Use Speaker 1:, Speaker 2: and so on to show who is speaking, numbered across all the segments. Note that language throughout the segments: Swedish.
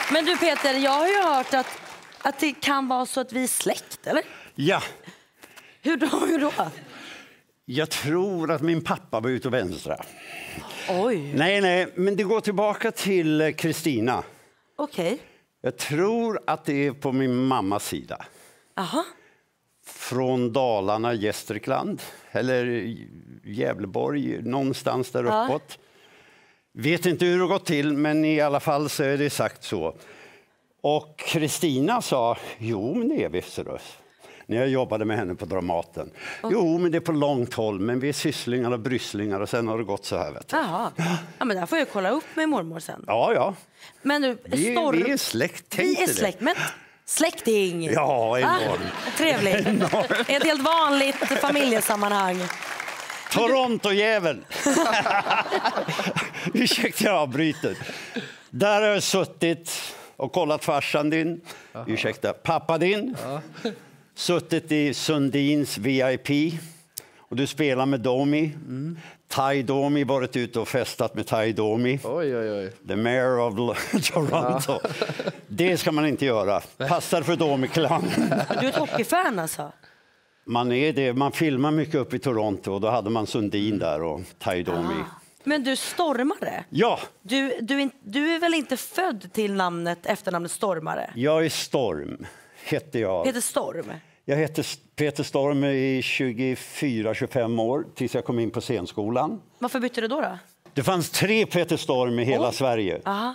Speaker 1: Men du Peter, jag har ju hört att det kan vara så att vi är släkt, eller?
Speaker 2: Ja.
Speaker 1: Hur då?
Speaker 2: Jag tror att min pappa var ute och vänstra.
Speaker 1: Oj.
Speaker 2: Nej, men det går tillbaka till Kristina.
Speaker 1: Okej.
Speaker 2: Jag tror att det är på min mammas sida.
Speaker 1: Aha.
Speaker 2: Från Dalarna, Gästrikland. Eller Gävleborg, någonstans där uppåt. Vet inte hur det gått till, men i alla fall så är det sagt så. Och Kristina sa, jo men det är vi, när jag jobbade med henne på Dramaten. Jo, men det är på långt håll, men vi är sysslingar och brysslingar och sen har det gått så här, vet du.
Speaker 1: Jaha. Ja, men där får jag kolla upp med mormor sen.
Speaker 2: Ja.
Speaker 1: Men du,
Speaker 2: Vi är släkt,
Speaker 1: Vi är släkt, men släkting.
Speaker 2: Ja, enormt.
Speaker 1: Trevligt. Ett helt vanligt familjesammanhang.
Speaker 2: Toronto-jävel. Ursäkta, jag avbryter. Där har jag suttit och kollat farsan din. Ursäkta, pappa din. Suttit i Sundins VIP. Och du spelar med Domi. Ty Domi, varit ute och festat med Ty Domi.
Speaker 3: Oj.
Speaker 2: The mayor of Toronto. Det ska man inte göra. Passar för Domi-klan.
Speaker 1: Du är ett hockeyfan alltså?
Speaker 2: Man är det. Man filmar mycket upp i Toronto och då hade man Sundin där och Ty Domi.
Speaker 1: Men du, stormare?
Speaker 2: Ja.
Speaker 1: Du är väl inte född till efternamnet Stormare?
Speaker 2: Jag är Storm, hette jag.
Speaker 1: Heter Storm?
Speaker 2: Jag hette Peter Storm i 24-25 år tills jag kom in på scenskolan.
Speaker 1: Varför bytte du då?
Speaker 2: Det fanns 3 Peter Storm i hela Sverige.
Speaker 1: Aha.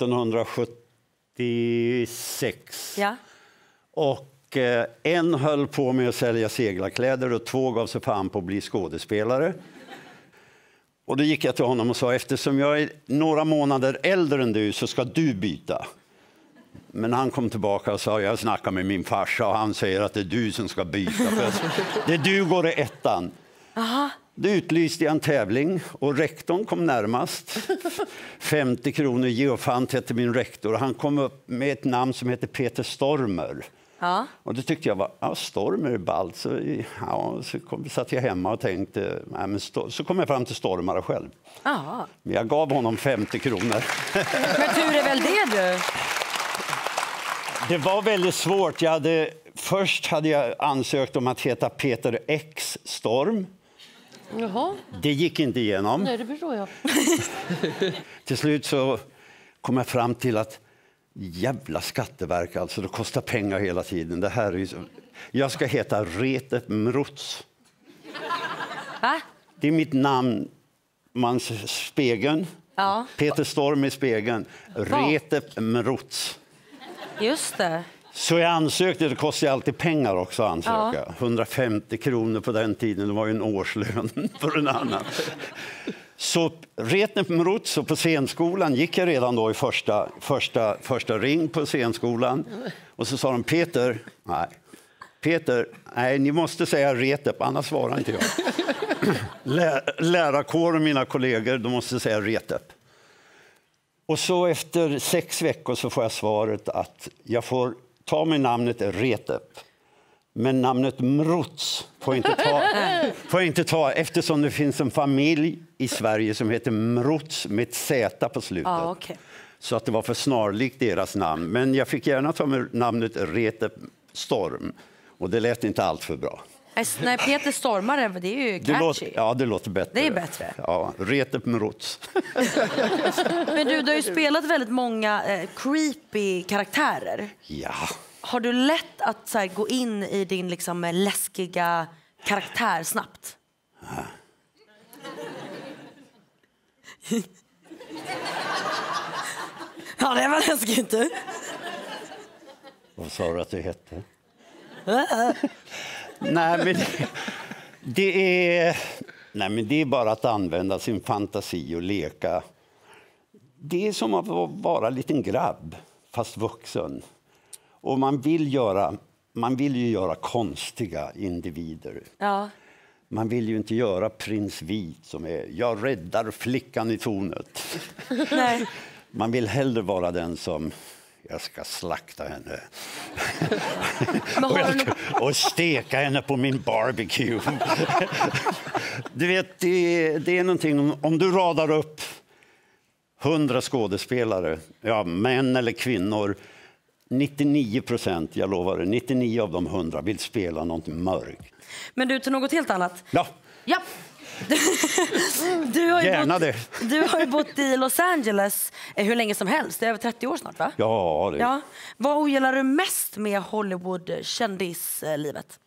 Speaker 2: 1976.
Speaker 1: Ja.
Speaker 2: Och en höll på med att sälja seglarkläder och 2 gav sig fan på att bli skådespelare. Och då gick jag till honom och sa, eftersom jag är några månader äldre än du så ska du byta. Men han kom tillbaka och sa, jag snackar med min farsa och han säger att det är du som ska byta. För det är du går i ettan.
Speaker 1: Aha.
Speaker 2: Det utlyste en tävling och rektorn kom närmast. 50 kronor, Geofant hette min rektor. Han kom upp med ett namn som heter Peter Stormer.
Speaker 1: Ja.
Speaker 2: Och det tyckte jag var, Stormer är ballt. Så satt jag hemma och tänkte, så kom jag fram till Stormare själv.
Speaker 1: Aha.
Speaker 2: Men jag gav honom 50 kronor.
Speaker 1: Men tur är väl det du?
Speaker 2: Det var väldigt svårt. Först hade jag ansökt om att heta Peter X Storm.
Speaker 1: Jaha.
Speaker 2: Det gick inte igenom.
Speaker 1: Nej, det förstår jag.
Speaker 2: Till slut så kom jag fram till att jävla Skatteverk, alltså det kostar pengar hela tiden. Det här är jag ska heta Retep Mruts.
Speaker 1: Va?
Speaker 2: Det är mitt namn, spegeln.
Speaker 1: Ja.
Speaker 2: Peter Storm i spegeln. Retep Mruts.
Speaker 1: Just det.
Speaker 2: Så jag ansökte, det kostar alltid pengar också att ansöka.
Speaker 1: Ja.
Speaker 2: 150 kronor på den tiden, det var ju en årslön för en annan. Så Retep Mruts, och på scenskolan gick jag redan då i första ring på scenskolan. Och så sa de, Peter, ni måste säga Retep, annars svarar inte jag. Lärarkår och mina kollegor, de måste säga Retep. Och så efter 6 veckor så får jag svaret att jag får ta med namnet Retep. Men namnet Mruts får jag inte ta eftersom det finns en familj i Sverige som heter Mruts med ett Z på slutet.
Speaker 1: Ja, okay.
Speaker 2: Så att det var för snarlikt deras namn. Men jag fick gärna ta med namnet Retep Storm. Och det lät inte allt för bra.
Speaker 1: Nej, Peter Stormare, det är ju catchy.
Speaker 2: Det låter bättre.
Speaker 1: Det är bättre.
Speaker 2: Ja, Retep Mruts.
Speaker 1: Men du har ju spelat väldigt många creepy karaktärer.
Speaker 2: Ja.
Speaker 1: Har du lätt att så här, gå in i din liksom, läskiga karaktär snabbt? Ja, det var läskigt du.
Speaker 2: Vad sa du att det hette? Nej, men det är bara att använda sin fantasi och leka. Det är som att vara en liten grabb, fast vuxen. Och man vill ju göra konstiga individer.
Speaker 1: Ja.
Speaker 2: Man vill ju inte göra prins Vit som är, jag räddar flickan i tornet.
Speaker 1: Nej.
Speaker 2: Man vill hellre vara den som, jag ska slakta henne. och steka henne på min barbecue. Du vet, det är någonting, om du radar upp 100 skådespelare, ja, män eller kvinnor. 99%, jag lovar det, 99 av de 100 vill spela något mörkt.
Speaker 1: Men du, till något helt annat.
Speaker 2: Ja.
Speaker 1: Ja. Du har ju bott i Los Angeles hur länge som helst. Det är över 30 år snart, va?
Speaker 2: Ja, det.
Speaker 1: Ja. Vad ogillar du mest med Hollywood-kändislivet?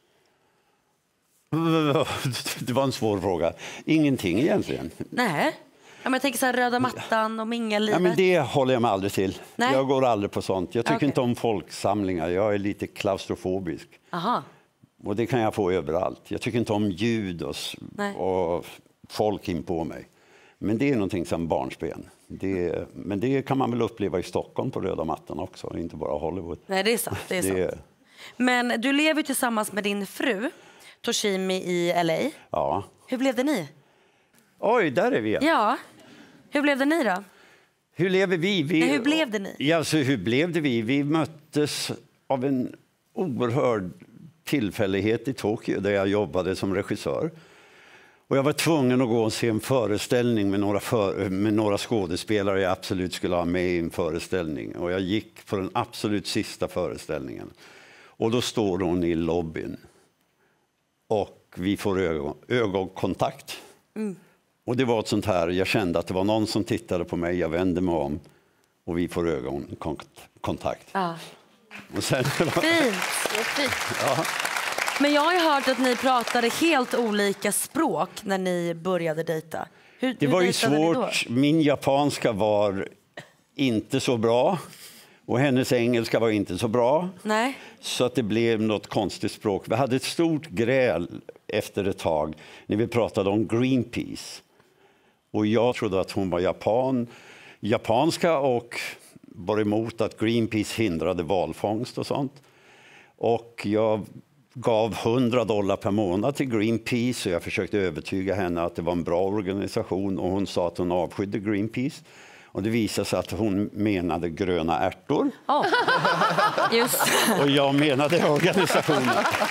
Speaker 2: Det var en svår fråga. Ingenting egentligen.
Speaker 1: Nej. Ja, men jag tänker så här, röda mattan och mingellivet.
Speaker 2: Ja, men det håller jag mig aldrig till.
Speaker 1: Nej.
Speaker 2: Jag går aldrig på sånt. Jag tycker
Speaker 1: Okej.
Speaker 2: inte om folksamlingar. Jag är lite klaustrofobisk.
Speaker 1: Aha.
Speaker 2: Och det kan jag få överallt. Jag tycker inte om ljud och folk in på mig. Men det är någonting som barnsben. Men det kan man väl uppleva i Stockholm på röda mattan också, inte bara Hollywood.
Speaker 1: Nej, det är sant. Det är sant. Men du lever tillsammans med din fru, Toshimi, i LA.
Speaker 2: Ja.
Speaker 1: Hur blev det ni?
Speaker 2: Oj, där är vi.
Speaker 1: Ja. Hur blev det ni då?
Speaker 2: Hur lever vi?
Speaker 1: Nej, hur blev det ni?
Speaker 2: Ja, så hur blev det vi? Vi möttes av en oerhörd tillfällighet i Tokyo där jag jobbade som regissör. Och jag var tvungen att gå och se en föreställning med några skådespelare jag absolut skulle ha med i en föreställning. Och jag gick på den absolut sista föreställningen. Och då står hon i lobbyn. Och vi får ögonkontakt. Mm. Och det var ett sånt här, jag kände att det var någon som tittade på mig, jag vände mig om. Och vi får ögonkontakt.
Speaker 1: Ja.
Speaker 2: Och sen,
Speaker 1: fint. Ja. Men jag har ju hört att ni pratade helt olika språk när ni började dejta.
Speaker 2: Det var ju svårt. Min japanska var inte så bra. Och hennes engelska var inte så bra.
Speaker 1: Nej.
Speaker 2: Så att det blev något konstigt språk. Vi hade ett stort gräl efter ett tag när vi pratade om Greenpeace. Och jag trodde att hon var japanska och var emot att Greenpeace hindrade valfångst och sånt. Och jag gav $100 per månad till Greenpeace och jag försökte övertyga henne att det var en bra organisation och hon sa att hon avskydde Greenpeace. Och det visade sig att hon menade gröna ärtor.
Speaker 1: Oh. Just.
Speaker 2: Och jag menade organisationen.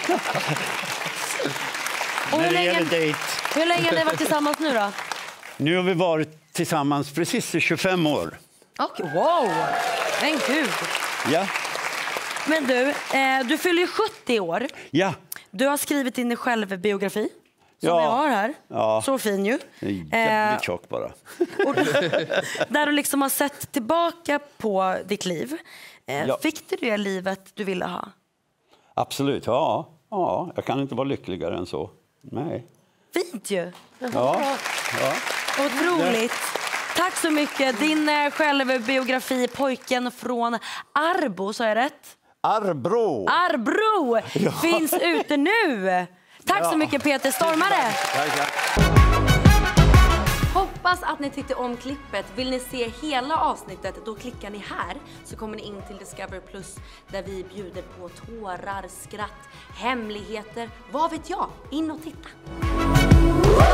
Speaker 1: Och hur länge har ni varit tillsammans nu då?
Speaker 2: Nu har vi varit tillsammans precis i 25 år.
Speaker 1: Okay. Wow, men gud.
Speaker 2: Ja.
Speaker 1: Men du fyller ju 70 år.
Speaker 2: Ja.
Speaker 1: Du har skrivit din självbiografi. Som
Speaker 2: Ja.
Speaker 1: vi har här.
Speaker 2: Ja.
Speaker 1: Så fin ju.
Speaker 2: Jävligt tjock bara.
Speaker 1: Där du liksom har sett tillbaka på ditt liv.
Speaker 2: Ja.
Speaker 1: Fick du det livet du ville ha?
Speaker 2: Absolut, ja. Jag kan inte vara lyckligare än så. Nej.
Speaker 1: Fint ju.
Speaker 2: Ja.
Speaker 1: Otroligt. Tack så mycket. Din självbiografi, Pojken från Arbo, så är det rätt? Arbro finns ute nu. Tack så mycket, Peter Stormare. Hoppas att ni tyckte om klippet. Vill ni se hela avsnittet, då klickar ni här. Så kommer ni in till Discovery Plus där vi bjuder på tårar, skratt, hemligheter. Vad vet jag? In och titta.